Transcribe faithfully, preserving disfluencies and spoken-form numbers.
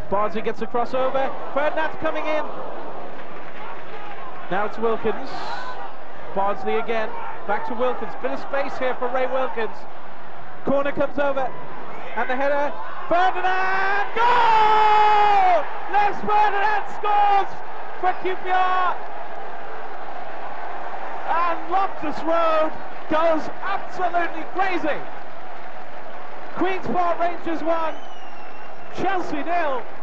Bardsley gets a crossover. Ferdinand's coming in. Now it's Wilkins. Bardsley again. Back to Wilkins. Bit of space here for Ray Wilkins. Corner comes over. And the header. Ferdinand! Goal! Les Ferdinand scores for Q P R. And Loftus Road goes absolutely crazy. Queen's Park Rangers one. Chelsea nil.